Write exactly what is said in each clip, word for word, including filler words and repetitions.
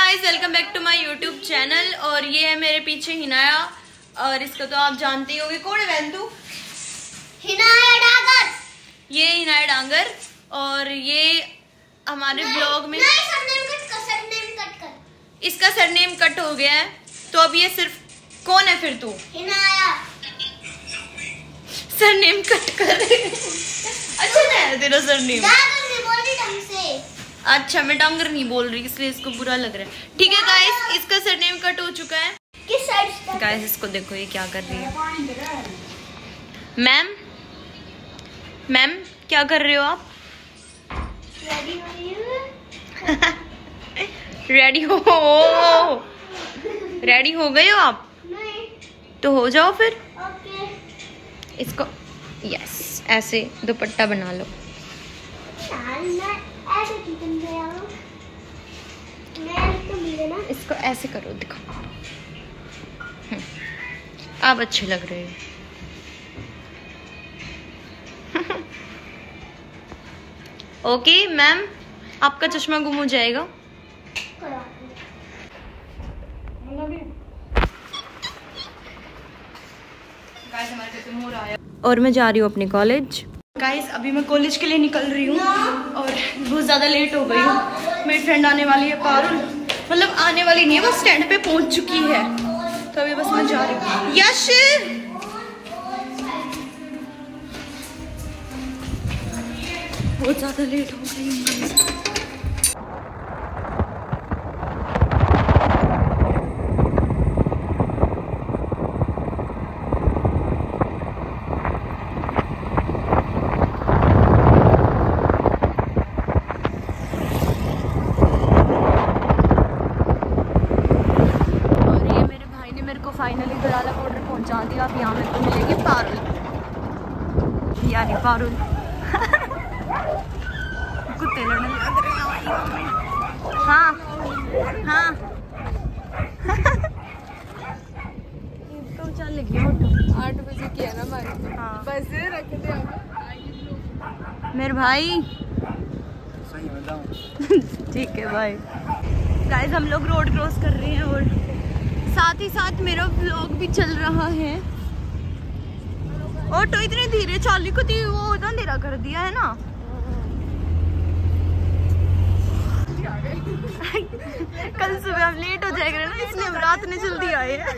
Guys, welcome back to my YouTube channel. और ये है मेरे पीछे हिनाया, और इसको तो आप जानते ही होंगे। कौन है बहन तू? हिनाया डांगर। ये हिनाया डांगर। और ये हमारे ब्लॉग में नहीं, सरनेम कट कर, सरनेम कट कर। इसका सरनेम कट हो गया है, तो अब ये सिर्फ कौन है फिर तू? हिनाया। सरनेम कट कर। अच्छा है तेरा सरनेम। डांगर नहीं बोली ढंग से। अच्छा, मैं डांगर नहीं बोल रही इसलिए इसको बुरा लग रहा है। ठीक है गाइस, इसका सरनेम कट हो चुका है। किस साइड से? गाइस इसको देखो, ये क्या कर रही है। मैम मैम क्या कर रहे हो आप? रेडी हो यू? रेडी हो रेडी हो गए हो आप? नहीं। तो हो जाओ फिर। ओके। इसको यस ऐसे दुपट्टा बना लो। मैं ऐसे की बन गया हूं। मैं तो मिले ना। इसको ऐसे करो, दिखो। आप अच्छे लग रहे हो। ओके मैम, आपका चश्मा गुम हो जाएगा। और मैं जा रही हूँ अपने कॉलेज। गाइस अभी मैं कॉलेज के लिए निकल रही हूँ और बहुत ज़्यादा लेट हो गई हूँ। मेरी फ्रेंड आने वाली है, पारुल। मतलब आने वाली नहीं है, वो स्टैंड पे पहुँच चुकी है। तो अभी बस मैं जा रही हूँ। यश, बहुत ज़्यादा लेट हो गई हूँ। फाइनली दलाला बॉर्डर पहुंचा दिया। अब यहाँ मेरे को मिलेगी पारुल, यानी पारुल। कुत्ते लड़ने लग रहे हैं। हाँ हाँ। तो चल गया आठ बजे किया ना हमारे। हाँ बस रख दे मेरे भाई। ठीक है भाई। गाइस हम लोग रोड क्रॉस कर रहे हैं और साथ ही साथ मेरा व्लॉग भी चल रहा है। ऑटो इतने धीरे चालू को थी, वो अंधेरा कर दिया है ना। कल सुबह हम लेट हो जाएंगे ना, इसलिए हम रात में जल्दी आए हैं।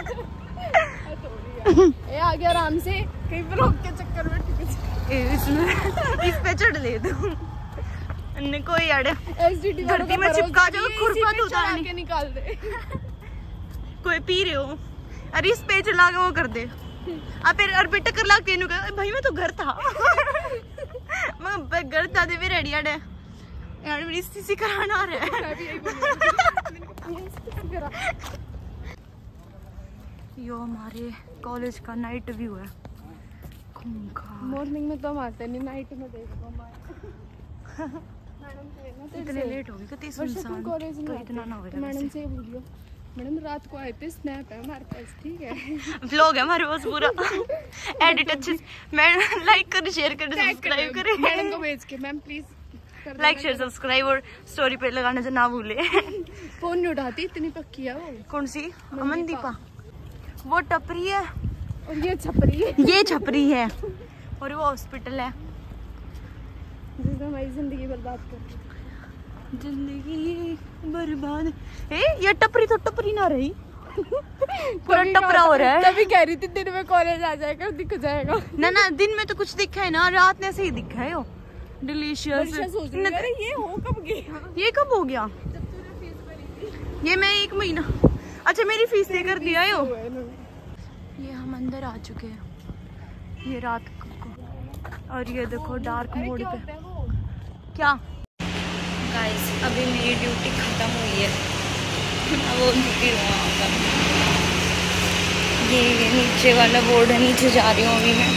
ये आ गया आराम से, कहीं पर रोक के चक्कर में इसमें इस पे चढ़ ले दो। कोई अड़े धरती में चिपका जाओ, खुरपा तो उतार के निकाल दे। कोई पी रहे हो, अरे इस पे चला के वो कर दे। अब फिर अरे बेटा कर लाके इनु कह भाई मैं तो घर था। मैं घर था, दे भी रेडी आड़े यार मेरी सीसी कराना आ रहा है। यो हमारे कॉलेज का नाइट व्यू है। मॉर्निंग में तो हम आते नहीं, नाइट में देखो। इतने लेट हो गए कितनी सुनसान, तो इतना ना हो रहा। मैडम से बोलियो, मैडम रात को आए थे, स्नैप है हमारे पास, ठीक है। व्लॉग है हमारे पास पूरा एडिट अच्छे से। मैम लाइक कर, शेयर कर, सब्सक्राइब करें। मैडम को भेज के ma'am please like share subscribe और स्टोरी पे लगाने से ना भूले। फोन नहीं उठाती, इतनी पक्की है वो। कौन सी? अमनदीपा। वो टपरी है और ये छपरी है। ये छपरी है और वो हॉस्पिटल है। जिसने हमारी जिंदगी बर्बाद कर दी। जिंदगी बर्बाद। ए ये टपरी तो टपरी ना रही। पूरा टपरा हो रहा है। तभी कह रही थी दिन में कॉलेज आ जाएगा, दिख जाएगा। ना ना, दिन में तो कुछ दिखा है ना, रात में से ही दिखा है। डिलीशियस। ये हो कब गया? ये कब हो गया? ये मैं एक महीना, अच्छा मेरी फीस दे कर दिया यो। ये हम अंदर आ चुके हैं, ये रात को। और ये देखो डार्क मोड पे क्या। गाइस अभी मेरी ड्यूटी खत्म हुई है, वो ड्यूटी ये ये नीचे वाला बोर्ड है, नीचे जा रही हूँ अभी मैं।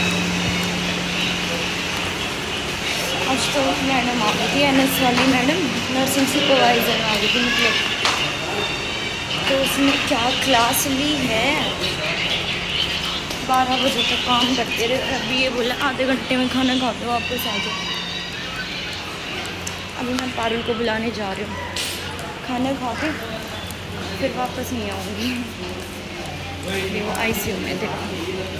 आज तो मैडम आ गई थी, एनएस वाली मैडम, नर्सिंग सुपरवाइजर आ गई थी मतलब। तो उसने क्या क्लास ली है, बारह बजे तक काम करते रहे। अभी ये बोला आधे घंटे में खाना खा दो वापस आ जाओ। अभी मैं पारुल को बुलाने जा रही हूँ। खाना खा के फिर वापस नहीं आऊँगी। ये वो आईसीयू में देखो।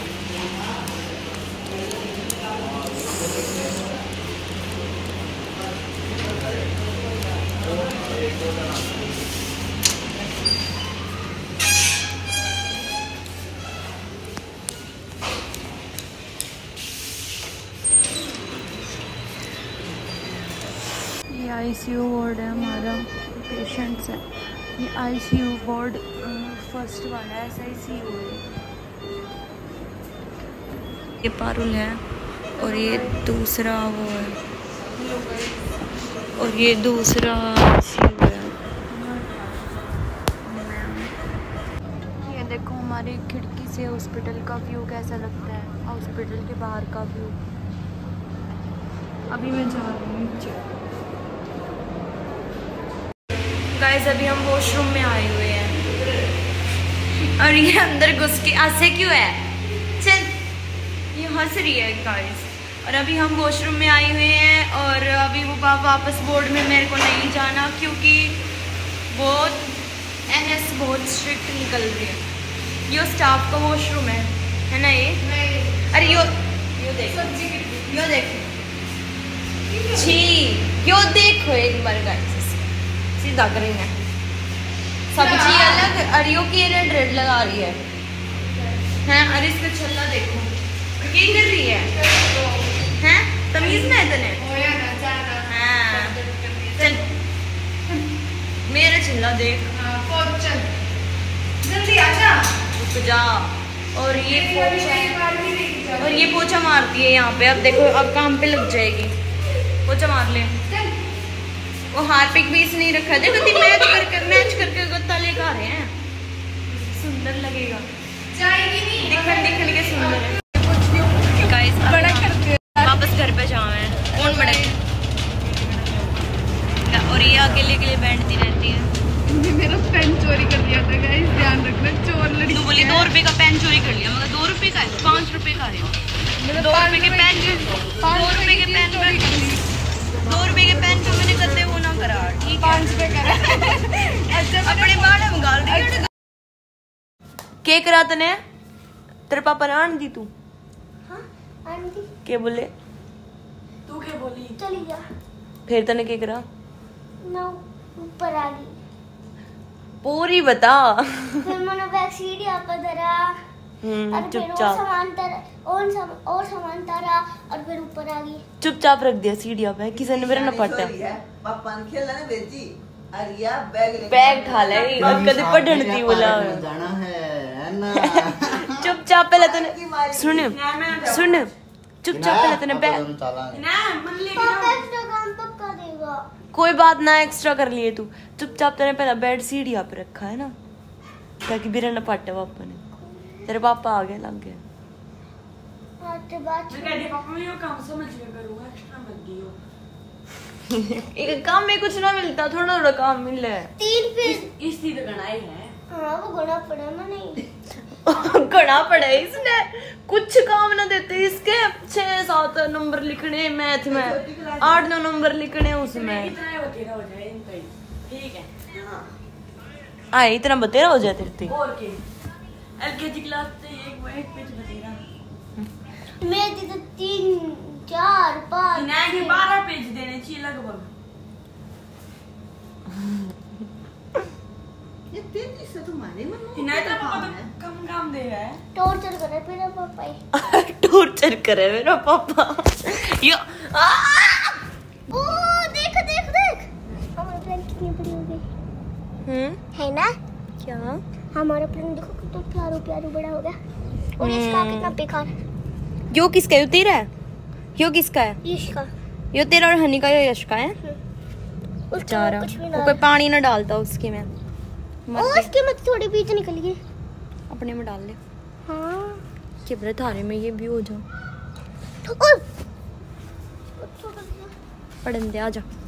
ये आईसीयू वार्ड है हमारा, पेशेंट्स है। ये आईसीयू वार्ड फर्स्ट वाला है, ऐसा आईसीयू है। ये पारुल है और ये दूसरा वो है, और ये दूसरा आईसीयू है। ये देखो हमारी खिड़की से हॉस्पिटल का व्यू कैसा लगता है, हॉस्पिटल के बाहर का व्यू। अभी मैं जा रही हूँ नीचे। गाइस अभी हम वॉशरूम में आए हुए हैं और ये अंदर घुस के हंसे क्यों है, चल ये हंस रही है गाइस। और अभी हम वॉशरूम में आए हुए हैं और अभी वो वापस बोर्ड में मेरे को नहीं जाना क्योंकि बहुत एनएस बहुत स्ट्रिक्ट निकल रही है। ये स्टाफ का वॉशरूम है है ना ये? अरे यो यो देख यो देख छी यो देखो एक बार गाइस, सीधा करेंगे। सब्जी अलग, अरियो की ये ड्रेड लगा रही है हैं, अरे इसका छल्ला देखो क्या कर रही है हैं, तमीज ना इतने। हाँ चल मेरा छल्ला देख, चल जल्दी आजा, रुक जा। और ये पोछा, और ये पोछा मारती है यहाँ पे। अब देखो अब काम पे लग जाएगी, पोछा मार ले। वो हार्पिक भी नहीं रखा, देखो ती मैच करके मैच करके गत्ता लेकर आ रहे हैं, सुंदर लगेगा। जाएगी नहीं, दिखन दिखन के सुंदर है। गाइस बड़ा करते वापस घर पे जाओ है, कौन बड़ा है? और ये अकेले अकेले बैठती रहती है। ये मेरा पेन चोरी कर लिया था गाइस, ध्यान रखना, चोर लड़की। तू बोली दो रुपए का पेन चोरी कर लिया, मगर दो रुपए का है, पाँच रुपए का है। दो रुपए के पेन, दो रुपए के पेन चोरी कर ली, दो रुपए के पेन जो मैंने करते वो ना करा, ठीक है? पाँच रुपए करा। अच्छा अपने बाड़े में गाल दी। के करा तने तेरे पापा ने आन दी? तू हाँ आंटी के बोले? तू क्या बोली? चली जा फिर तने के करा? ना ऊपर आ गई, पूरी बता। फिर मैंने बैग सीढ़ी पर धरा हम्म और फिर और चुपचाप सामान तारा और सम, और सामान तारा और फिर ऊपर आ गई। चुपचाप रख दिया सीढ़िया पे, किसी ने मेरा न पड़ता पापा ने खेला ना बेजी, अरिया बैग बैग खा ले और कदे पढ़ती बोला। जाना है ना। चुपचाप पहले तने सुन सुन चुपचाप पहले तने बैग, पापा एक्स्ट्रा काम पक्का देगा। कोई बात ना एक्स्ट्रा कर लिए तू। चुपचाप तेने पहला बेड सीढ़िया पे रखा है ना, ताकि बिना न पटे पापा ने। तेरे पापा आ गए लग गए। आते बात पापा मैं ये काम समझ लिया करूंगा, एक्स्ट्रा मत दियो। एक काम में कुछ ना मिलता, थोड़ा थोड़ा काम मिल रहा है। तीन पीस इस चीज गणाई है। हाँ वो गुना पड़ा ना नहीं घना पड़ा है इसने, कुछ काम ना देते इसके। छह सात नंबर लिखने मैथ में, आठ नौ नंबर लिखने उसमें। ठीक है आए इतना बतेरा हो जाए तेरे। और के एलकेजी क्लास से एक एक पेज बतेरा, मैं दी तो तीन चार पाँच ना के बारह पेज देने चाहिए लगभग। ये तेजी से तुम्हारे मन में नहीं तो पापा तो कम काम दे रहा है। टॉर्चर करे मेरा पापा ही। टॉर्चर करे मेरा पापा। यो आ! ओ देख देख देख हमारा प्लान कितनी बड़ी हो गई हम्म है ना। क्या हमारा प्लान देखो कितना प्यारो प्यारो बड़ा हो गया। और इसका कितना बेकार है। यो किसका है? यो तेरा है? यो किसका है? इसका यो तेरा और हनी का, यो यश का है। उसका बेचारा कुछ भी वो ना कोई पानी ना डालता उसके में, ओ उसके मत थोड़ी बीच निकल गई। अपने में डाल ले। हाँ कि बड़े थारे में ये भी हो जाओ। ओ पढ़न दे आजा।